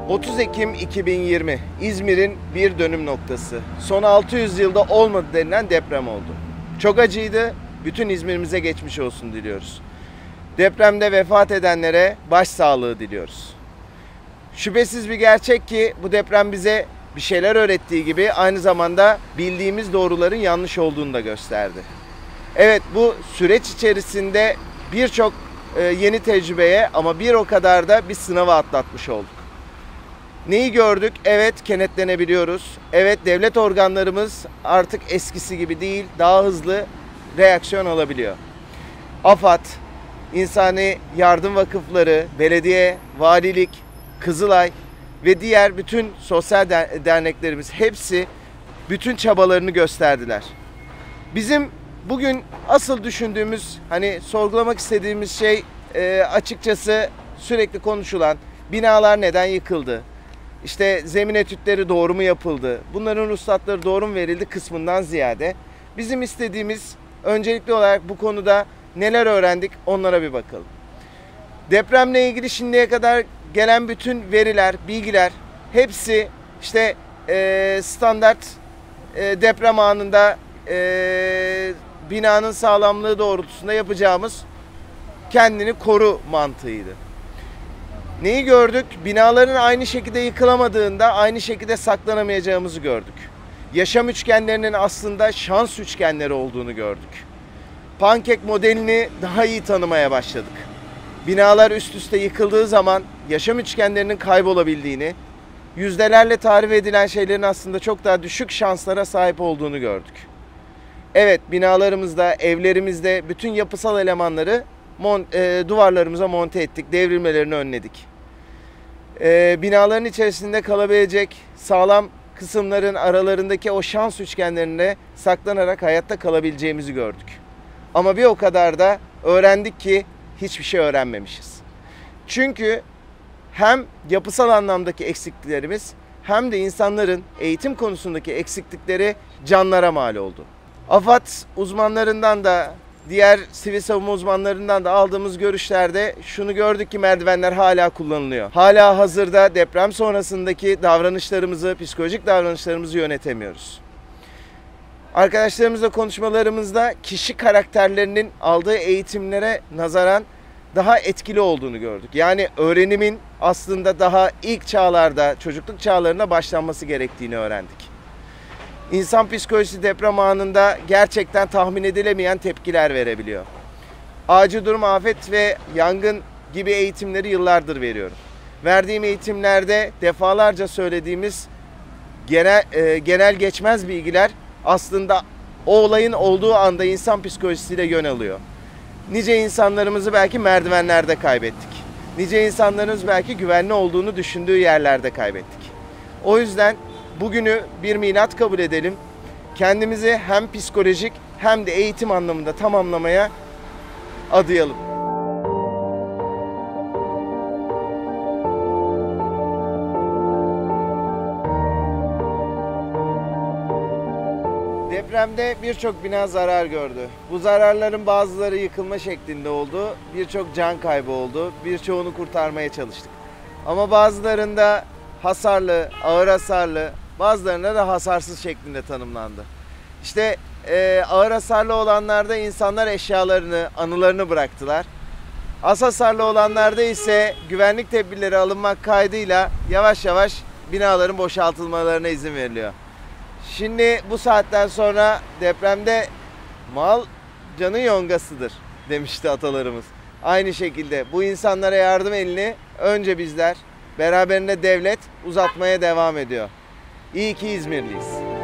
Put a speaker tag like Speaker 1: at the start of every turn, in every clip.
Speaker 1: 30 Ekim 2020 İzmir'in bir dönüm noktası. Son 600 yılda olmadı denilen deprem oldu. Çok acıydı. Bütün İzmir'imize geçmiş olsun diliyoruz. Depremde vefat edenlere başsağlığı diliyoruz. Şüphesiz bir gerçek ki bu deprem bize bir şeyler öğrettiği gibi aynı zamanda bildiğimiz doğruların yanlış olduğunu da gösterdi. Evet, bu süreç içerisinde birçok yeni tecrübeye ama bir o kadar da bir sınavı atlatmış olduk. Neyi gördük? Evet, kenetlenebiliyoruz. Evet, devlet organlarımız artık eskisi gibi değil, daha hızlı reaksiyon alabiliyor. AFAD, İnsani Yardım Vakıfları, belediye, valilik, Kızılay ve diğer bütün sosyal derneklerimiz hepsi bütün çabalarını gösterdiler. Bizim bugün asıl düşündüğümüz, sorgulamak istediğimiz şey açıkçası sürekli konuşulan binalar neden yıkıldı? İşte zemin etütleri doğru mu yapıldı? Bunların ruhsatları doğru mu verildi kısmından ziyade bizim istediğimiz öncelikli olarak bu konuda neler öğrendik onlara bir bakalım. Depremle ilgili şimdiye kadar gelen bütün veriler, bilgiler hepsi işte standart deprem anında binanın sağlamlığı doğrultusunda yapacağımız kendini koru mantığıydı. Neyi gördük? Binaların aynı şekilde yıkılamadığında aynı şekilde saklanamayacağımızı gördük. Yaşam üçgenlerinin aslında şans üçgenleri olduğunu gördük. Pankek modelini daha iyi tanımaya başladık. Binalar üst üste yıkıldığı zaman yaşam üçgenlerinin kaybolabildiğini, yüzdelerle tarif edilen şeylerin aslında çok daha düşük şanslara sahip olduğunu gördük. Evet, binalarımızda, evlerimizde bütün yapısal elemanları duvarlarımıza monte ettik, devrilmelerini önledik. Binaların içerisinde kalabilecek sağlam kısımların aralarındaki o şans üçgenlerine saklanarak hayatta kalabileceğimizi gördük. Ama bir o kadar da öğrendik ki hiçbir şey öğrenmemişiz. Çünkü hem yapısal anlamdaki eksikliklerimiz hem de insanların eğitim konusundaki eksiklikleri canlara mal oldu. AFAD uzmanlarından da diğer sivil savunma uzmanlarından da aldığımız görüşlerde şunu gördük ki merdivenler hala kullanılıyor. Hala hazırda deprem sonrasındaki davranışlarımızı, psikolojik davranışlarımızı yönetemiyoruz. Arkadaşlarımızla konuşmalarımızda kişi karakterlerinin aldığı eğitimlere nazaran daha etkili olduğunu gördük. Yani öğrenimin aslında daha ilk çağlarda, çocukluk çağlarında başlanması gerektiğini öğrendik. İnsan psikolojisi deprem anında gerçekten tahmin edilemeyen tepkiler verebiliyor. Acil durum, afet ve yangın gibi eğitimleri yıllardır veriyorum. Verdiğim eğitimlerde defalarca söylediğimiz genel geçmez bilgiler aslında o olayın olduğu anda insan psikolojisiyle yön alıyor. Nice insanlarımızı belki merdivenlerde kaybettik. Nice insanlarımız belki güvenli olduğunu düşündüğü yerlerde kaybettik. O yüzden bugünü bir milat kabul edelim. Kendimizi hem psikolojik hem de eğitim anlamında tamamlamaya adayalım. Depremde birçok bina zarar gördü. Bu zararların bazıları yıkılma şeklinde oldu. Birçok can kaybı oldu. Birçoğunu kurtarmaya çalıştık. Ama bazılarında hasarlı, ağır hasarlı, bazılarında da hasarsız şeklinde tanımlandı. İşte ağır hasarlı olanlarda insanlar eşyalarını, anılarını bıraktılar. Az hasarlı olanlarda ise güvenlik tedbirleri alınmak kaydıyla yavaş yavaş binaların boşaltılmalarına izin veriliyor. Şimdi bu saatten sonra depremde mal canın yongasıdır demişti atalarımız. Aynı şekilde bu insanlara yardım elini önce bizler, beraberinde devlet uzatmaya devam ediyor. İyi ki İzmirliyiz.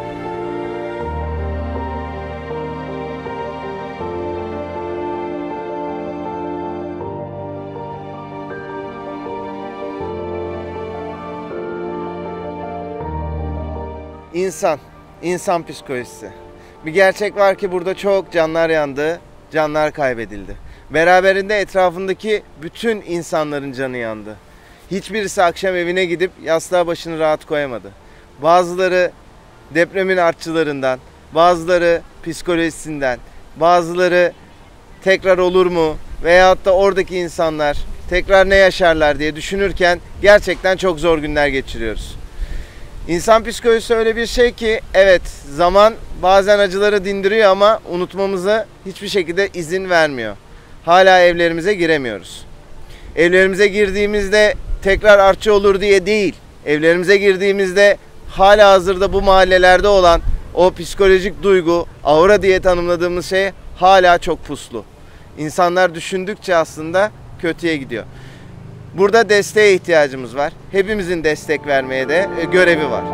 Speaker 1: İnsan psikolojisi. Bir gerçek var ki burada çok canlar yandı, canlar kaybedildi. Beraberinde etrafındaki bütün insanların canı yandı. Hiçbirisi akşam evine gidip yastığa başını rahat koyamadı. Bazıları depremin artçılarından, bazıları psikolojisinden, bazıları tekrar olur mu veyahut da oradaki insanlar tekrar ne yaşarlar diye düşünürken gerçekten çok zor günler geçiriyoruz. İnsan psikolojisi öyle bir şey ki evet, zaman bazen acıları dindiriyor ama unutmamıza hiçbir şekilde izin vermiyor. Hala evlerimize giremiyoruz. Evlerimize girdiğimizde tekrar artçı olur diye değil, evlerimize girdiğimizde hala hazırda bu mahallelerde olan o psikolojik duygu, aura diye tanımladığımız şey hala çok puslu. İnsanlar düşündükçe aslında kötüye gidiyor. Burada desteğe ihtiyacımız var. Hepimizin destek vermeye de görevi var.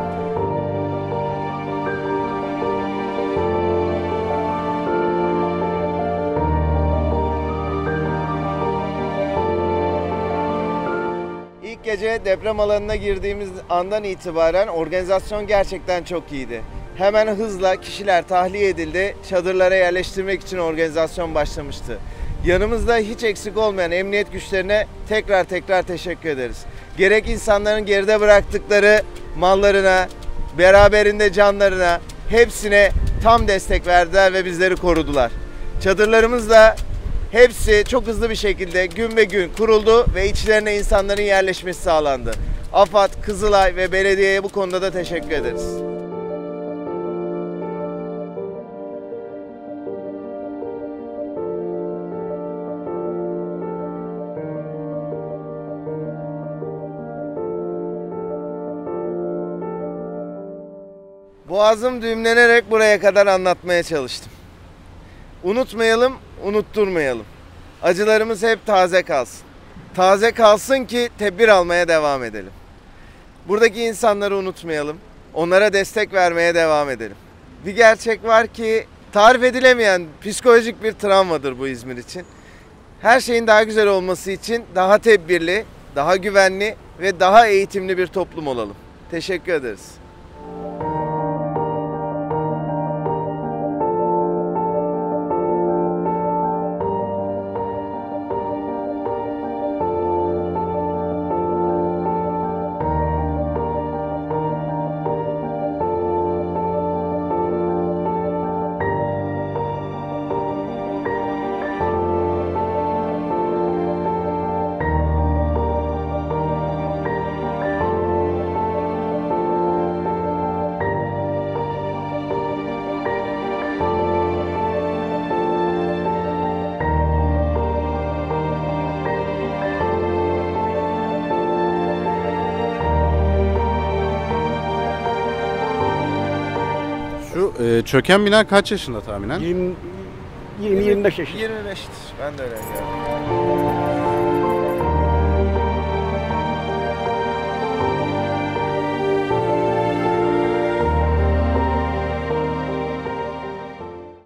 Speaker 1: İlk gece deprem alanına girdiğimiz andan itibaren organizasyon gerçekten çok iyiydi. Hemen hızla kişiler tahliye edildi. Çadırlara yerleştirmek için organizasyon başlamıştı. Yanımızda hiç eksik olmayan emniyet güçlerine tekrar teşekkür ederiz. Gerek insanların geride bıraktıkları mallarına, beraberinde canlarına, hepsine tam destek verdiler ve bizleri korudular. Çadırlarımız da hepsi çok hızlı bir şekilde gün be gün kuruldu ve içlerine insanların yerleşmesi sağlandı. AFAD, Kızılay ve belediyeye bu konuda da teşekkür ederiz. Boğazım düğümlenerek buraya kadar anlatmaya çalıştım. Unutmayalım, unutturmayalım. Acılarımız hep taze kalsın. Taze kalsın ki tedbir almaya devam edelim. Buradaki insanları unutmayalım. Onlara destek vermeye devam edelim. Bir gerçek var ki tarif edilemeyen psikolojik bir travmadır bu İzmir için. Her şeyin daha güzel olması için daha tedbirli, daha güvenli ve daha eğitimli bir toplum olalım. Teşekkür ederiz.
Speaker 2: Şu çöken bina kaç yaşında tahminen?
Speaker 3: 20-25 yaşında.
Speaker 1: 25'tir. Ben de öyle diyorum.